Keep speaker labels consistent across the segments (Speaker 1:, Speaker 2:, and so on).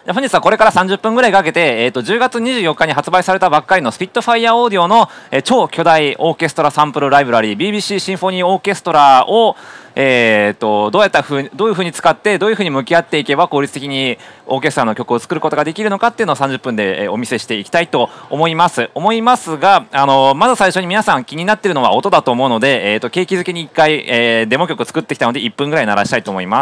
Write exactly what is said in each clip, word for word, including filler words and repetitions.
Speaker 1: で本日はこれからさんじゅっぷんぐらいかけて、えー、とじゅうがつにじゅうよっかに発売されたばっかりのスピットファイアオーディオの、えー、超巨大オーケストラサンプルライブラリー ビービーシー シンフォニーオーケストラを、えー、とどうやったふうどういうふうに使ってどういうふうに向き合っていけば効率的にオーケストラの曲を作ることができるのかっていうのをさんじゅっぷんで、えー、お見せしていきたいと思います思いますが、あのまず最初に皆さん気になっているのは音だと思うので、えー、と景気づけにいっかい、えー、デモ曲作ってきたのでいっぷんぐらい鳴らしたいと思います。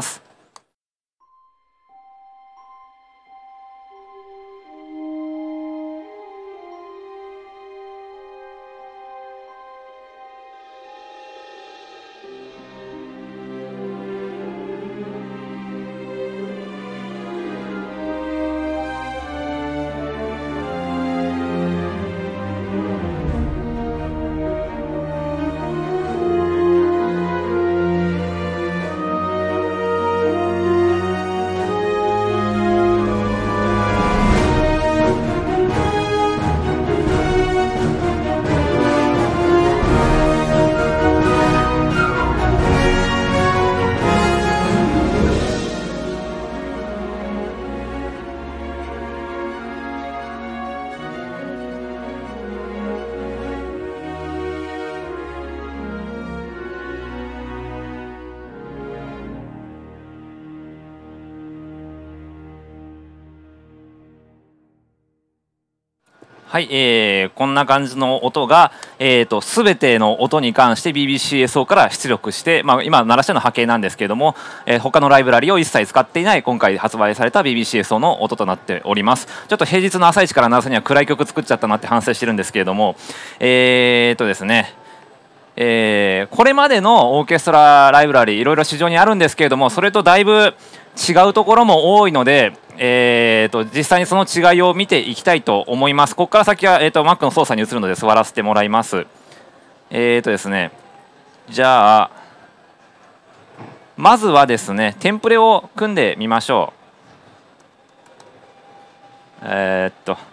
Speaker 1: はい、えー、こんな感じの音が、えー、と全ての音に関して ビービーシーエスオー から出力して、まあ、今鳴らしての波形なんですけれども、えー、他のライブラリを一切使っていない今回発売された ビービーシーエスオー の音となっております。ちょっと平日の朝一から鳴らすには暗い曲作っちゃったなって反省してるんですけれども、えーとですねえー、これまでのオーケストラライブラリいろいろ市場にあるんですけれども、それとだいぶ違うところも多いので、えー、と実際にその違いを見ていきたいと思います。ここから先は、えー、と Mac の操作に移るので座らせてもらいます。えーとですねじゃあまずはですねテンプレを組んでみましょう。えー、っと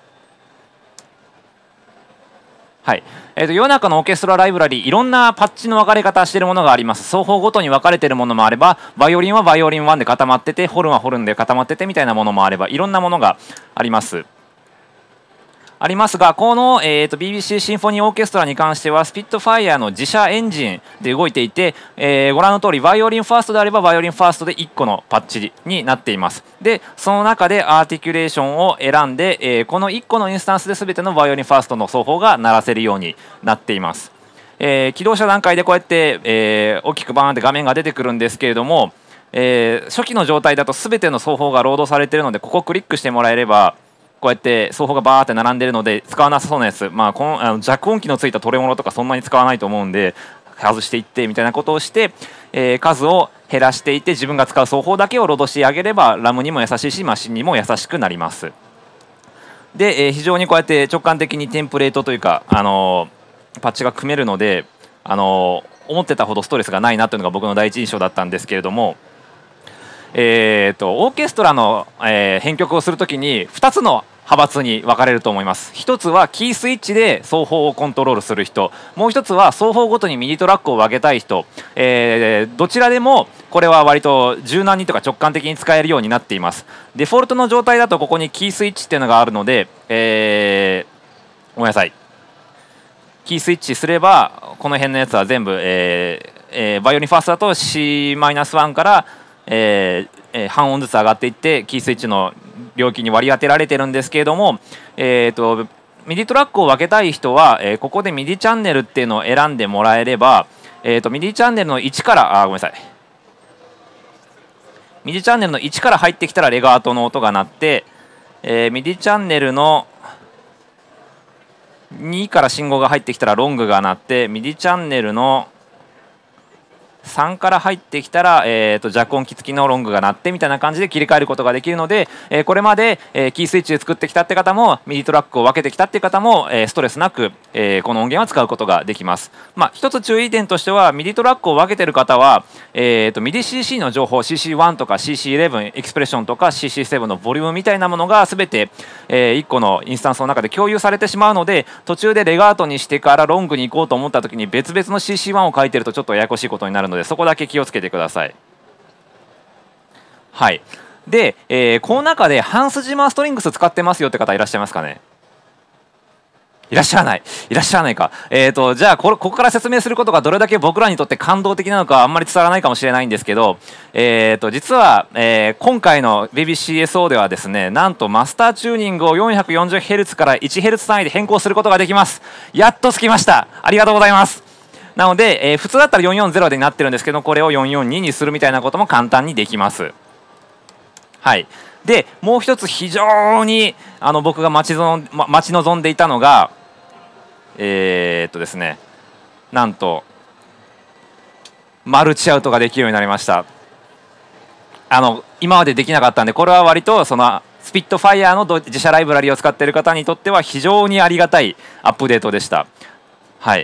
Speaker 1: はい、えー、と世の中のオーケストラライブラリいろんなパッチの分かれ方しているものがあります。双方ごとに分かれているものもあれば、バイオリンはバイオリンワンで固まってて、ホルンはホルンで固まっててみたいなものもあれば、いろんなものがありますありますが、この、えー、と ビービーシー シンフォニーオーケストラに関してはスピットファイアの自社エンジンで動いていて、えー、ご覧の通りバイオリンファーストであればバイオリンファーストでいっこのパッチになっています。でその中でアーティキュレーションを選んで、えー、このいっこのインスタンスで全てのバイオリンファーストの双方が鳴らせるようになっています。えー、起動した段階でこうやって、えー、大きくバーンって画面が出てくるんですけれども、えー、初期の状態だと全ての双方がロードされているので、ここをクリックしてもらえればこうやって双方がバーって並んでいるので使わなさそうなやつ、まあ、このあの弱音機のついたトレモロとかそんなに使わないと思うんで外していってみたいなことをして、えー、数を減らしていって自分が使う双方だけをロードしてあげればラムにも優しいしマシンにも優しくなります。で、えー、非常にこうやって直感的にテンプレートというか、あのー、パッチが組めるので、あのー、思ってたほどストレスがないなというのが僕の第一印象だったんですけれども、えー、とオーケストラの、えー、編曲をするときにふたつの派閥に分かれると思います。一つはキースイッチで双方をコントロールする人、もう一つは双方ごとにミディトラックを分けたい人、えー、どちらでもこれは割と柔軟にとか直感的に使えるようになっています。デフォルトの状態だとここにキースイッチっていうのがあるので、えー、ごめんなさいキースイッチすればこの辺のやつは全部、えーえー、バイオリンファーストだと シーマイナスワン から、えーえー、半音ずつ上がっていってキースイッチの領域に割り当てられてるんですけれども、えー、とミディトラックを分けたい人は、えー、ここでミディチャンネルっていうのを選んでもらえれば、えー、とミディチャンネルのいちからあごめんなさいミディチャンネルのいちから入ってきたらレガートの音が鳴って、えー、ミディチャンネルのにから信号が入ってきたらロングが鳴って、ミディチャンネルのさんから入ってきたら、えー、と弱音機付きのロングが鳴ってみたいな感じで切り替えることができるので、えー、これまで、えー、キースイッチで作ってきたって方もミディトラックを分けてきたって方も、えー、ストレスなく、えー、この音源は使うことができます。まあ、一つ注意点としてはミディトラックを分けてる方は、えー、とミディ シーシー の情報 シーシーワン とか シーシーイレブン エクスプレッションとか シーシーセブン のボリュームみたいなものが全て、えー、いっこのインスタンスの中で共有されてしまうので、途中でレガートにしてからロングに行こうと思った時に別々の シーシーワン を書いてるとちょっとややこしいことになるので、そこだけ気をつけてください。はい、 で、えー、この中でハンスジマーストリングス使ってますよって方いらっしゃいますかね。いらっしゃらないいらっしゃらないか。えーとじゃあこれここから説明することがどれだけ僕らにとって感動的なのかあんまり伝わらないかもしれないんですけど、えーと実は、えー、今回の ベイビーシーエスオー ではですね、なんとマスターチューニングを よんひゃくよんじゅうヘルツ から いちヘルツ 単位で変更することができます。やっとつきました。ありがとうございます。なので、えー、普通だったらよんひゃくよんじゅうでになってるんですけど、これをよんひゃくよんじゅうににするみたいなことも簡単にできます。はい、でもう一つ非常にあの僕が待ちぞん、ま、待ち望んでいたのがえー、っとですねなんとマルチアウトができるようになりました。あの今までできなかったんで、これは割とそのスピットファイヤーの自社ライブラリを使っている方にとっては非常にありがたいアップデートでした。はい、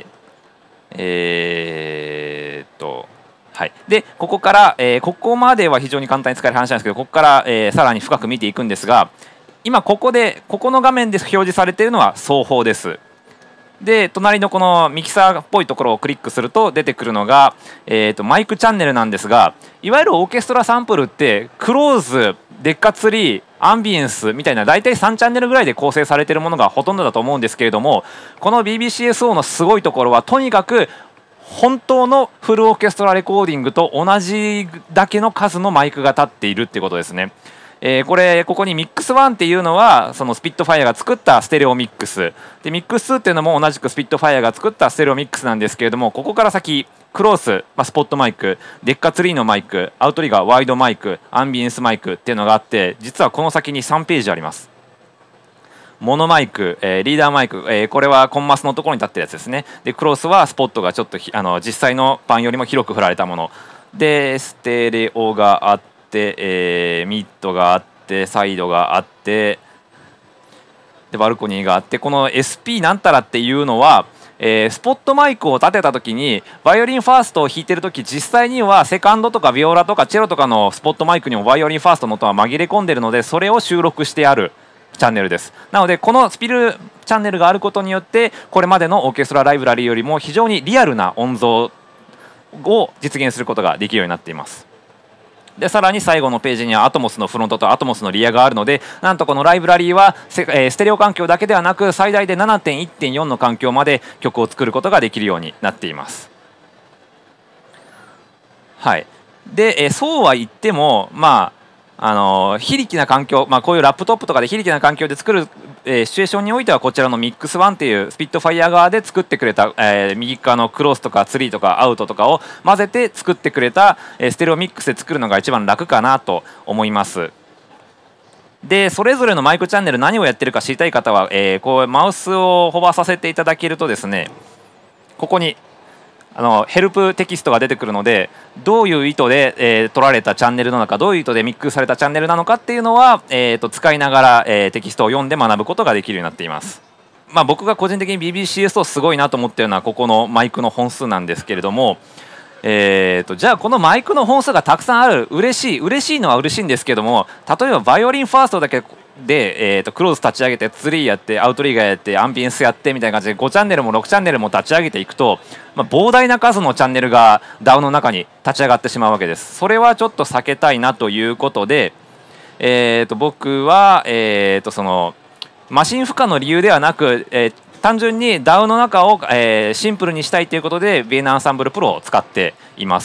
Speaker 1: えー、っとはい、でここから、えー、ここまでは非常に簡単に使える話なんですけど、ここから、えー、さらに深く見ていくんですが、今ここでここの画面で表示されているのは双方です。で隣のこのミキサーっぽいところをクリックすると出てくるのが、えー、とマイクチャンネルなんですが、いわゆるオーケストラサンプルってクローズ、デッカツリー、アンビエンスみたいな大体さんチャンネルぐらいで構成されているものがほとんどだと思うんですけれども、この ビービーシーエスオー のすごいところはとにかく本当のフルオーケストラレコーディングと同じだけの数のマイクが立っているっていうことですね。えー、これここにミックスワンっていうのはそのスピットファイアが作ったステレオミックスで、ミックスツーっていうのも同じくスピットファイアが作ったステレオミックスなんですけれども、ここから先クロース、まあ、スポットマイク、デッカツリーのマイク、アウトリガー、ワイドマイク、アンビエンスマイクっていうのがあって、実はこの先にさんページあります。モノマイク、えー、リーダーマイク、えー、これはコンマスのところに立ってるやつですね。でクロースはスポットがちょっとあの実際のパンよりも広く振られたもので、ステレオがあって、えー、ミッドがあってサイドがあってでバルコニーがあって、この エスピー なんたらっていうのは、えー、スポットマイクを立てた時にバイオリンファーストを弾いてる時、実際にはセカンドとかビオラとかチェロとかのスポットマイクにもバイオリンファーストの音は紛れ込んでるので、それを収録してあるチャンネルです。なのでこのスピルチャンネルがあることによって、これまでのオーケストラライブラリーよりも非常にリアルな音像を実現することができるようになっています。でさらに最後のページにはアトモスのフロントとアトモスのリアがあるので、なんとこのライブラリーはステレオ環境だけではなく最大で ななてんいってんよん の環境まで曲を作ることができるようになっています。はい、で、えそうは言ってもまああの非力な環境、まあ、こういうラップトップとかで非力な環境で作る、えー、シチュエーションにおいてはこちらのミックスワンっていうスピットファイヤー側で作ってくれた、えー、右側のクロスとかツリーとかアウトとかを混ぜて作ってくれた、えー、ステレオミックスで作るのが一番楽かなと思います。でそれぞれのマイクチャンネル何をやってるか知りたい方は、えー、こうマウスをホバーさせていただけるとですね、ここにあのヘルプテキストが出てくるので、どういう意図で、えー、取られたチャンネルなのか、どういう意図でミックスされたチャンネルなのかっていうのは、えー、と使いながら、えー、テキストを読んで学ぶことができるようになっています。まあ、僕が個人的に ビービーシーエス をすごいなと思っているのはここのマイクの本数なんですけれども、えー、とじゃあこのマイクの本数がたくさんある、嬉しい嬉しいのは嬉しいんですけども、例えばバイオリンファーストだけで、えー、とクローズ立ち上げてツリーやってアウトリガーやってアンビエンスやってみたいな感じでごチャンネルもろくチャンネルも立ち上げていくと、まあ、膨大な数のチャンネルが ダウ の中に立ち上がってしまうわけです。それはちょっと避けたいなということで、えー、と僕は、えー、とそのマシン負荷の理由ではなく、えー、単純に ダウ の中を、えー、シンプルにしたいということで ビーエヌ アンサンブルプロを使っています。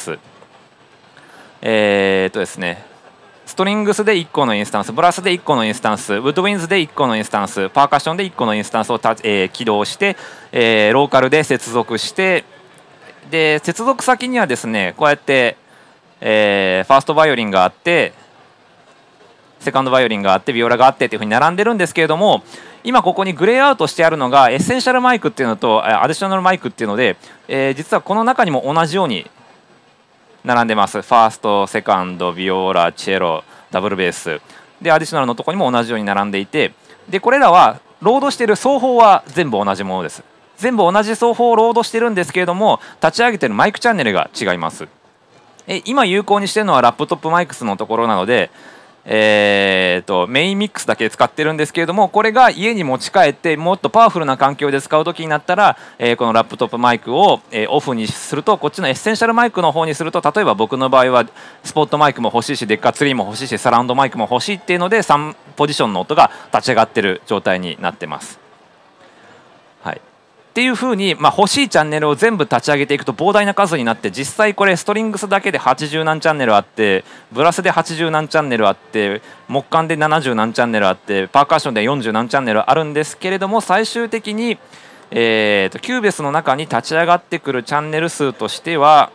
Speaker 1: えー、とですねストリングスでいっこのインスタンス、ブラスでいっこのインスタンス、ウッドウィンズでいっこのインスタンス、パーカッションでいっこのインスタンスをた、えー、起動して、えー、ローカルで接続して、で接続先にはですねこうやって、えー、ファーストバイオリンがあってセカンドバイオリンがあってビオラがあってっていうふうに並んでるんですけれども、今ここにグレーアウトしてあるのがエッセンシャルマイクっていうのとアディショナルマイクっていうので、えー、実はこの中にも同じように並んでます。ファースト、セカンド、ビオラ、チェロ、ダブルベースでアディショナルのところにも同じように並んでいて、でこれらはロードしている双方は全部同じものです。全部同じ双方をロードしてるんですけれども、立ち上げているマイクチャンネルが違います。え今有効にしているのはラップトップマイクスのところなので、 えー、とメインミックスだけ使ってるんですけれども、これが家に持ち帰ってもっとパワフルな環境で使う時になったら、えー、このラップトップマイクを、えー、オフにすると、こっちのエッセンシャルマイクの方にすると、例えば僕の場合はスポットマイクも欲しいし、デッカツリーも欲しいし、サラウンドマイクも欲しいっていうのでさんポジションの音が立ち上がってる状態になってます。はい、っていう風に、まあ、欲しいチャンネルを全部立ち上げていくと膨大な数になって、実際これストリングスだけではちじゅう何チャンネルあって、ブラスではちじゅう何チャンネルあって、木管でななじゅう何チャンネルあって、パーカッションでよんじゅう何チャンネルあるんですけれども、最終的に、えー、とキューベースの中に立ち上がってくるチャンネル数としては、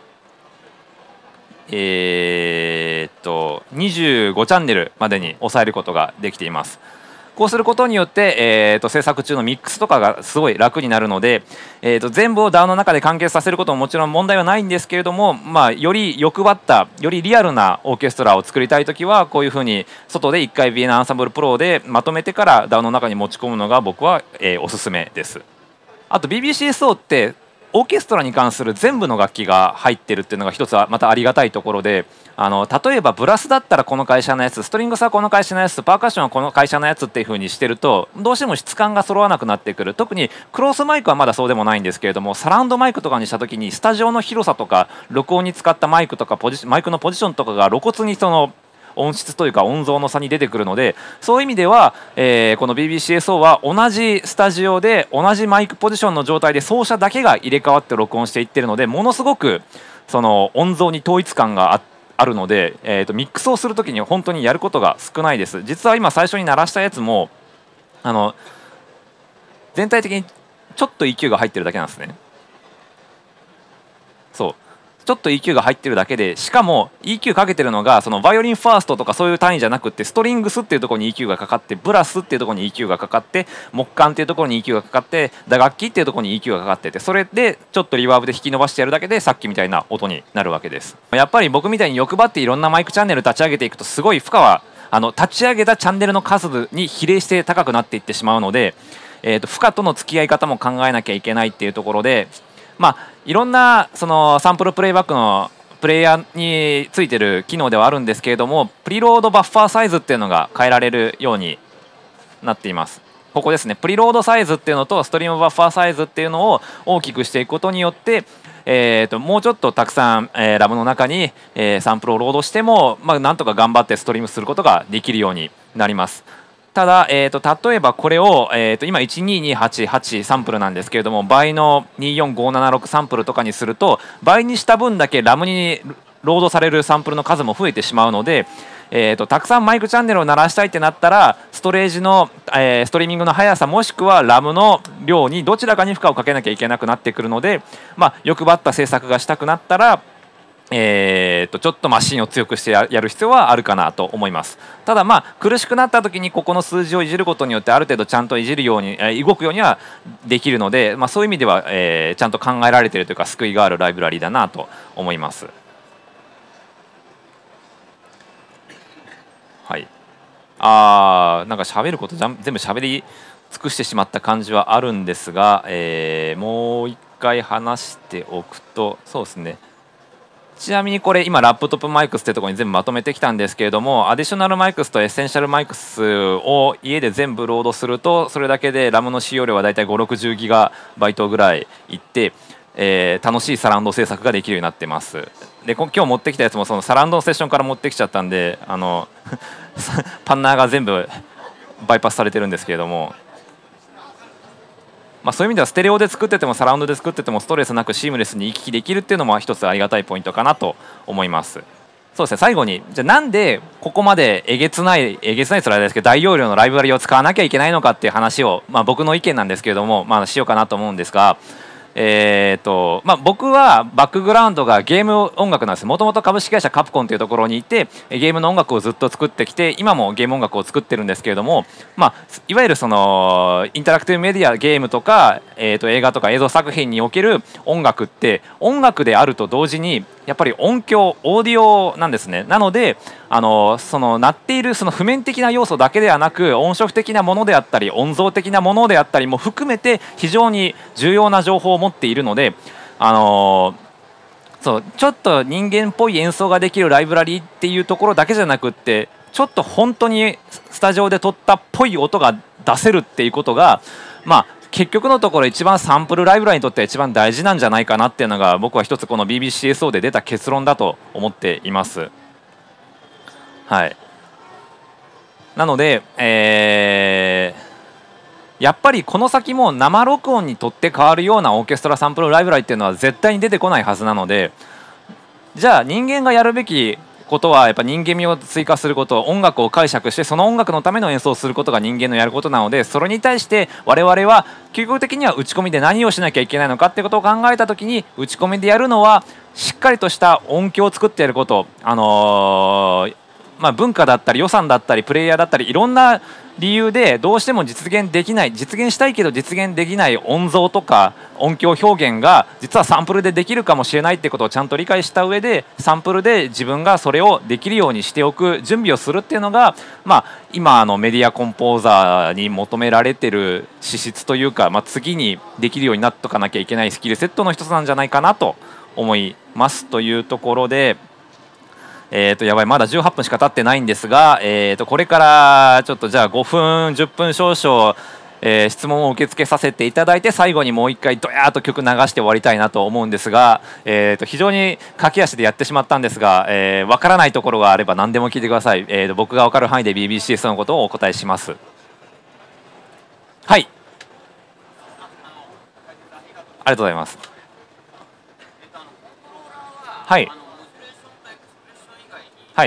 Speaker 1: えー、とにじゅうごチャンネルまでに抑えることができています。こうすることによって、えー、と制作中のミックスとかがすごい楽になるので、えー、と全部を ダウ の中で完結させることももちろん問題はないんですけれども、まあ、より欲張ったよりリアルなオーケストラを作りたいときは、こういうふうに外でいっかいビエナアンサンブルプロでまとめてから ダウ の中に持ち込むのが僕は、えー、おすすめです。あと ビービーシーエスオー ってオーケストラに関する全部の楽器が入ってるっていうのが一つはまたありがたいところで、あの例えばブラスだったらこの会社のやつ、ストリングスはこの会社のやつ、パーカッションはこの会社のやつっていう風にしてると、どうしても質感が揃わなくなってくる。特にクロスマイクはまだそうでもないんですけれども、サラウンドマイクとかにした時にスタジオの広さとか録音に使ったマイクとかポジシマイクのポジションとかが露骨にその音質というか音像の差に出てくるので、そういう意味では、えー、この ビービーシーエスオー は同じスタジオで同じマイクポジションの状態で奏者だけが入れ替わって録音していってるので、ものすごくその音像に統一感がああるので、えー、とミックスをするときに本当にやることが少ないです。実は今最初に鳴らしたやつもあの全体的にちょっと イーキュー が入ってるだけなんですね。そうちょっと イーキュー が入ってるだけで、しかも イーキュー かけてるのがそのバイオリンファーストとかそういう単位じゃなくて、ストリングスっていうところに イーキュー がかかって、ブラスっていうところに イーキュー がかかって、木管っていうところに イーキュー がかかって、打楽器っていうところに イーキュー がかかってて、それでちょっとリバーブで引き伸ばしてやるだけでさっきみたいな音になるわけです。やっぱり僕みたいに欲張っていろんなマイクチャンネル立ち上げていくと、すごい負荷はあの立ち上げたチャンネルの数に比例して高くなっていってしまうので、えー、と負荷との付き合い方も考えなきゃいけないっていうところで、まあいろんなそのサンプルプレイバックのプレイヤーについてる機能ではあるんですけれども、プリロードバッファーサイズっていうのが変えられるようになっています。ここですね、プリロードサイズっていうのとストリームバッファーサイズっていうのを大きくしていくことによって、えー、ともうちょっとたくさん、えー、ラムの中に、えー、サンプルをロードしても、まあ、なんとか頑張ってストリームすることができるようになります。ただ、えー、と例えばこれを、えー、と今いちにーにーはちはちサンプルなんですけれども、倍のにーよんごーななろくサンプルとかにすると、倍にした分だけラムにロードされるサンプルの数も増えてしまうので、えー、とたくさんマイクチャンネルを鳴らしたいってなったら、ストレージの、えー、ストリーミングの速さもしくはラムの量にどちらかに負荷をかけなきゃいけなくなってくるので、まあ、欲張った制作がしたくなったら、えー、とちょっとマシンを強くしてやる必要はあるかなと思います。ただまあ苦しくなった時にここの数字をいじることによってある程度ちゃんといじるように、えー、動くようにはできるので、まあ、そういう意味では、えー、ちゃんと考えられているというか救いがあるライブラリだなと思います。はい、あーなんか喋ること全部喋り尽くしてしまった感じはあるんですが、えー、もう一回話しておくと、そうですね、ちなみにこれ今ラップトップマイクスってところに全部まとめてきたんですけれども、アディショナルマイクスとエッセンシャルマイクスを家で全部ロードすると、それだけでラムの使用量はだいたいごひゃくろくじゅうギガバイトぐらいいって、えー、楽しいサラウンド制作ができるようになってます。で今日持ってきたやつもそのサラウンドのセッションから持ってきちゃったんで、あのパンナーが全部バイパスされてるんですけれども、まあ、そういう意味ではステレオで作っててもサラウンドで作っててもストレスなくシームレスに行き来できるっていうのも一つありがたいポイントかなと思います。そうですね、最後にじゃあなんでここまでえげつないえげつないスライダーですけど大容量のライブラリを使わなきゃいけないのかっていう話を、まあ、僕の意見なんですけれども、まあ、しようかなと思うんですが、えーとまあ、僕はバックグラウンドがゲーム音楽なんです。もともと株式会社カプコンというところにいてゲームの音楽をずっと作ってきて、今もゲーム音楽を作ってるんですけれども、まあ、いわゆるそのインタラクティブメディアゲームとか、えー、と映画とか映像作品における音楽って音楽であると同時にやっぱり音響オーディオなんですね。なのであのその鳴っているその譜面的な要素だけではなく、音色的なものであったり音像的なものであったりも含めて非常に重要な情報を持っているので、あのそうちょっと人間っぽい演奏ができるライブラリーっていうところだけじゃなくって、 ちょっと本当にスタジオで撮ったっぽい音が出せるっていうことが、まあ結局のところ一番サンプルライブラリにとっては一番大事なんじゃないかなっていうのが僕は一つこの ビービーシーエスオー で出た結論だと思っています。はい、なので、えー、やっぱりこの先も生録音にとって変わるようなオーケストラサンプルライブラリっていうのは絶対に出てこないはずなので、じゃあ人間がやるべきことはやっぱ人間味を追加すること、音楽を解釈してその音楽のための演奏をすることが人間のやることなので、それに対して我々は究極的には打ち込みで何をしなきゃいけないのかってことを考えた時に、打ち込みでやるのはしっかりとした音響を作ってやること、あのーまあ、文化だったり予算だったりプレイヤーだったりいろんな理由でどうしても実現できない、実現したいけど実現できない音像とか音響表現が実はサンプルでできるかもしれないってことをちゃんと理解した上で、サンプルで自分がそれをできるようにしておく準備をするっていうのが、まあ、今あのメディアコンポーザーに求められてる資質というか、まあ、次にできるようになっとかなきゃいけないスキルセットの一つなんじゃないかなと思いますというところで。えー、とやばい、まだじゅうはっぷんしか経ってないんですが、えー、とこれからちょっとじゃあごふんじゅっぷん少々、えー、質問を受け付けさせていただいて、最後にもう一回ドヤーっと曲流して終わりたいなと思うんですが、えー、と非常に駆け足でやってしまったんですが、えー、分からないところがあれば何でも聞いてください。えー、と僕が分かる範囲で ビービーシーエス のことをお答えします。はい、ありがとうございます。はい、はい、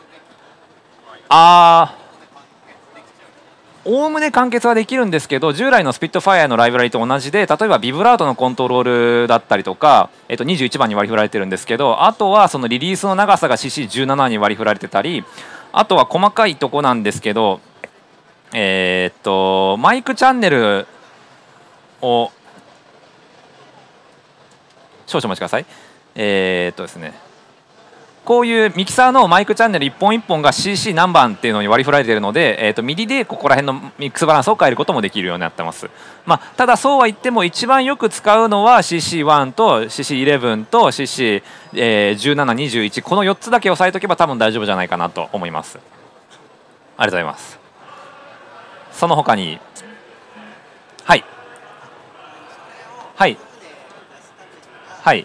Speaker 1: あーおおむね完結はできるんですけど、従来のスピットファイアのライブラリと同じで、例えばビブラートのコントロールだったりとか、えっと、にじゅういちばんに割り振られてるんですけど、あとはそのリリースの長さが シーシーじゅうなな に割り振られてたり、あとは細かいとこなんですけど、えー、っとマイクチャンネルを少々お待ちください。えー、っとですねこういうミキサーのマイクチャンネル一本一本が シーシー 何番っていうのに割り振られているので、えー、とミディでここら辺のミックスバランスを変えることもできるようになってます。まあ、ただそうは言っても一番よく使うのは シーシーワン と シーシーイレブン と シーシーじゅうなな、にじゅういち、このよっつだけ押さえておけば多分大丈夫じゃないかなと思います。ありがとうございます。その他に、はいはいはい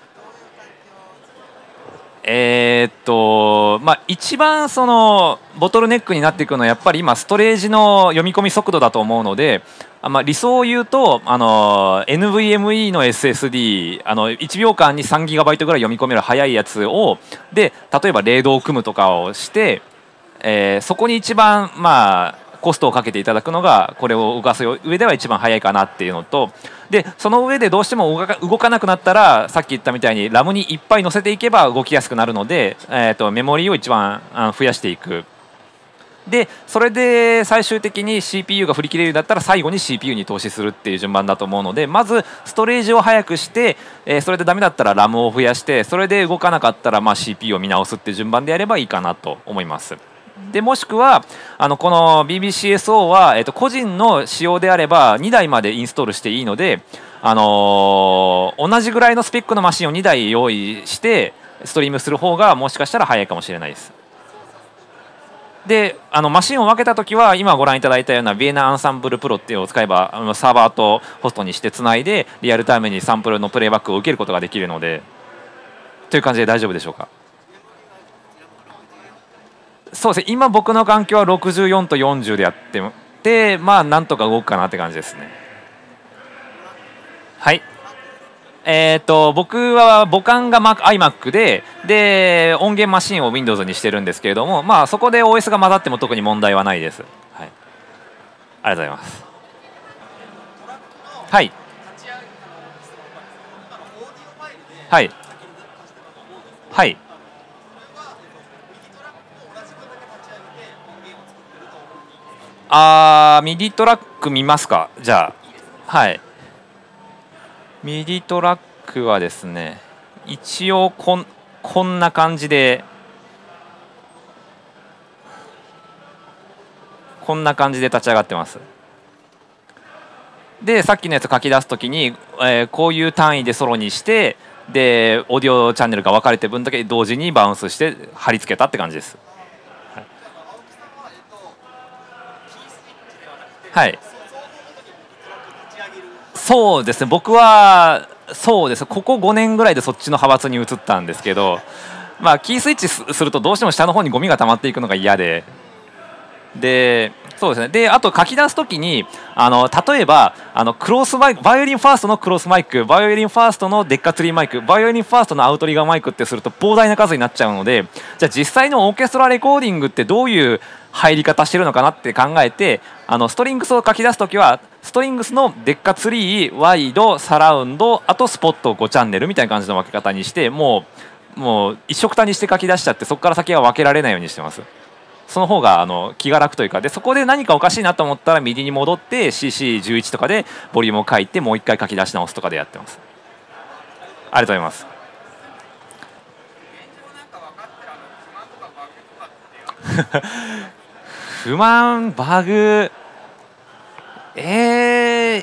Speaker 1: えー、っとまあ、一番そのボトルネックになっていくのはやっぱり今ストレージの読み込み速度だと思うので、あ、まあ、理想を言うとあの エヌブイエムイー の エスエスディー あのいちびょうかんに さんギガバイト ぐらい読み込める速いやつをで、例えばレードを組むとかをして、えー、そこに一番まあコストをかけていただくのがこれを動かす上では一番早いかなっていうのと、でその上でどうしても動かなくなったらさっき言ったみたいにラムにいっぱい乗せていけば動きやすくなるので、えー、とメモリーを一番増やしていく。でそれで最終的に シーピーユー が振り切れるようだったら最後に シーピーユー に投資するっていう順番だと思うので、まずストレージを速くして、えー、それでダメだったらラムを増やして、それで動かなかったらまあ シーピーユー を見直すっていう順番でやればいいかなと思います。でもしくはあのこの ビービーシーエスオー は、えー、と個人の仕様であればにだいまでインストールしていいので、あのー、同じぐらいのスペックのマシンをにだい用意してストリームする方がもしかしたら早いかもしれないです。であのマシンを分けたときは今ご覧いただいたようなビエナアンサンブルプロっていうのを使えばあのサーバーとホストにしてつないでリアルタイムにサンプルのプレイバックを受けることができるので、という感じで大丈夫でしょうか。そうですね、今僕の環境はろくじゅうよんとよんじゅうでやってて、まあなんとか動くかなって感じですね。はい、えー、と僕は母艦が iMac でで音源マシンを Windows にしてるんですけれども、まあそこで オーエス が混ざっても特に問題はないです。はい、ありがとうございます。はいはいはいあーミディトラック見ますか。じゃあはいミディトラックはですね一応こんこんな感じでこんな感じで立ち上がってます。でさっきのやつ書き出すときに、えー、こういう単位でソロにしてでオーディオチャンネルが分かれてる分だけ同時にバウンスして貼り付けたって感じです。はい、 はい、そうですね、僕はそうですここごねんぐらいでそっちの派閥に移ったんですけど、まあ、キースイッチするとどうしても下の方にゴミが溜まっていくのが嫌で。でそうですね、であと書き出すときにあの例えばあのクロスマイクバイオリンファーストのクロスマイクバイオリンファーストのデッカツリーマイクバイオリンファーストのアウトリガーマイクってすると膨大な数になっちゃうので、じゃあ実際のオーケストラレコーディングってどういう入り方してるのかなって考えて、あのストリングスを書き出すときはストリングスのデッカツリーワイドサラウンドあとスポットごチャンネルみたいな感じの分け方にして、もうもう一緒くたにして書き出しちゃって、そこから先は分けられないようにしてます。その方があの気が楽というか、でそこで何かおかしいなと思ったら右に戻って シーシーじゅういち とかでボリュームを書いてもう一回書き出し直すとかでやってます。ありがとうございます。不満バグえー、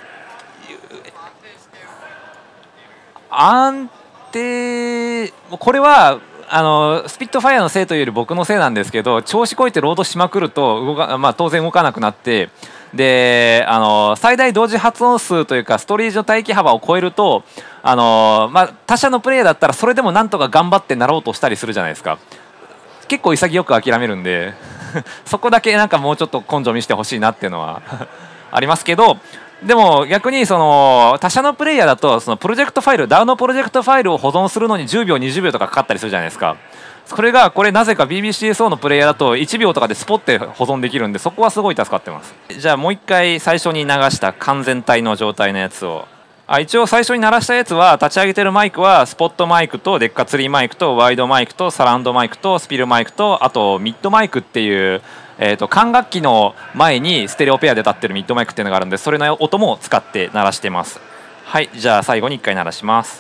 Speaker 1: 安定これはあのスピットファイアのせいというより僕のせいなんですけど、調子こいてロードしまくると動か、まあ、当然動かなくなって、であの最大同時発音数というかストレージの帯域幅を超えるとあの、まあ、他社のプレイヤーだったらそれでもなんとか頑張ってなろうとしたりするじゃないですか。結構潔く諦めるんでそこだけなんかもうちょっと根性見せてほしいなっていうのはありますけど、でも逆にその他社のプレイヤーだとそのプロジェクトファイル ダウ のプロジェクトファイルを保存するのにじゅうびょうにじゅうびょうとかかかったりするじゃないですか。それがこれなぜか ビービーシーエスオー のプレイヤーだといちびょうとかでスポッて保存できるんで、そこはすごい助かってます。じゃあもう一回最初に流した完全体の状態のやつをあ一応最初に鳴らしたやつは立ち上げてるマイクはスポットマイクとデッカツリーマイクとワイドマイクとサラウンドマイクとスピルマイクとあとミッドマイクっていう、えー、と管楽器の前にステレオペアで立ってるミッドマイクっていうのがあるんで、それの音も使って鳴らしてます。はい、じゃあ最後にいっかい鳴らします。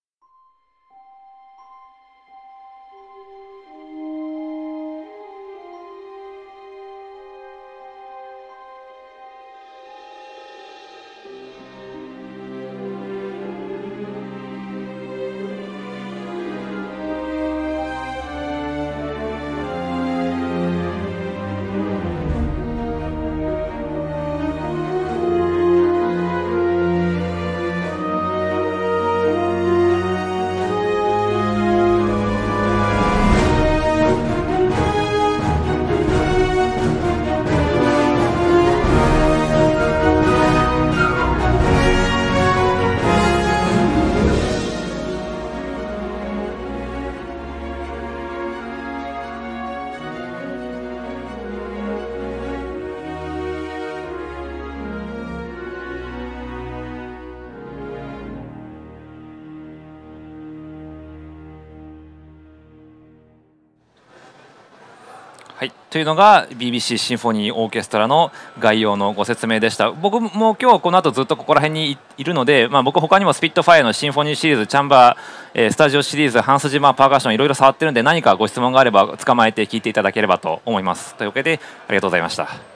Speaker 1: はい、というのが ビービーシー シンフォニーオーケストラの概要のご説明でした。僕も今日この後ずっとここら辺にいるので、まあ、僕他にもスピットファイアのシンフォニーシリーズチャンバー、えー、スタジオシリーズハンスジマーパーカッションいろいろ触ってるんで、何かご質問があれば捕まえて聞いていただければと思います。というわけでありがとうございました。